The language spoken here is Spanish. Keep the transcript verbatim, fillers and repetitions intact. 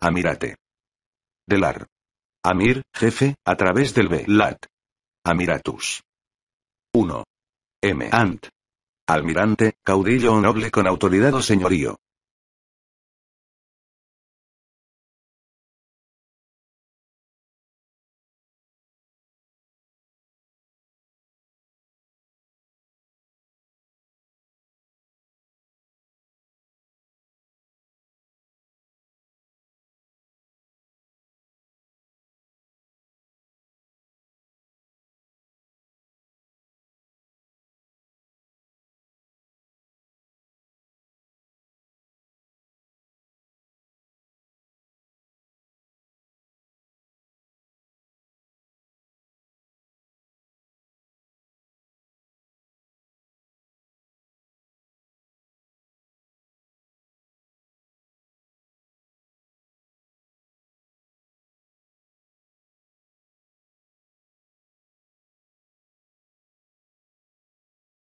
Amirate. Delar. Amir, jefe, a través del Velat. Amiratus. uno. M. Ant. Almirante, caudillo o noble con autoridad o señorío.